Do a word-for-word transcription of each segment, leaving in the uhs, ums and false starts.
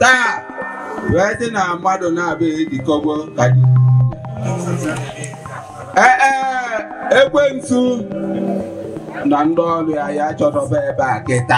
taa wee dị na mmadụ na-abịa ejikọgbo ka dị ee ekwensu na ndị ọrụ ya ya chọrọba ebe a kịta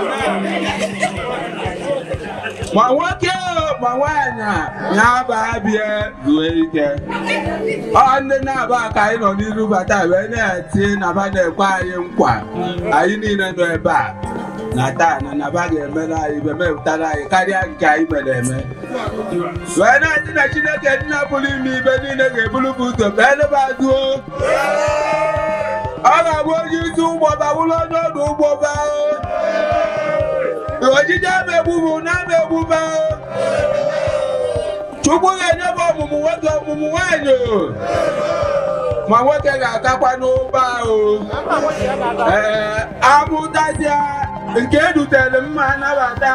ma nwoke ma nwaanyị ya ba bịa zuo ike ọ ndị na-aba ka anyị nọ n'iru bata wee na-eti na ba na-ekwe anyị nkwa anyị niile nọ ebe a na taa na naba ga-emere anyị bemepụtara anyị karịa nke anyị mere eme wee na-eti na Chineke nna pụrụ ime ibe niile ga-ebulu bụ ụzọ ka eleba duo ọ ga-abụ onye isi ụgbọ babụrụ onye ọdụ ụgbọ baa ojije ama egbubụ na ama egbube Chukwu ga-enye m ọmụmụ nwoke ọmụmụ nwaanyị ma nwoke ga-agakwa n'ụba ahụ ee amụtazịa nke edutere mma anabata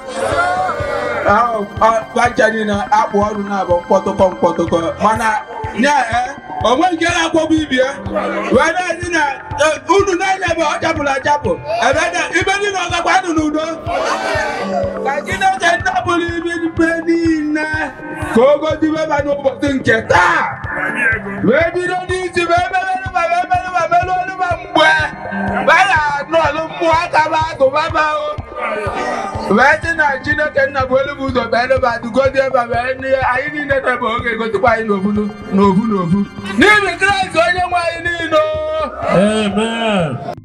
ahụ kwanchani na akpụ ọrụ na-abụ mkpọtụkọ mkpọtụkọ mana nye onwe nke na-akwọbụ ibie wee na-ezi na unu na-anya ebe ọ chapụrụ achapụ ebe na ibe niile ọgakwa nụ n'udo ka Chineke nnapụrụ ibe niile ka o gozibe ba n'ụbọchị nke taa wee bido n'isi ma emerere ma emerere ma mere olu ma mgbe baya n'ọlụ mmụọ aka ba agụbaba wee dị na Chineke nna bụ elu bụ ụzọ bụ elu bụ adụgozi ebe wee n'ihe anyị niile na-ebe oge egosikwa anyị n'ofu n'ofu n'ofu n'ime Kraịst onye nwe anyị niile. Amen.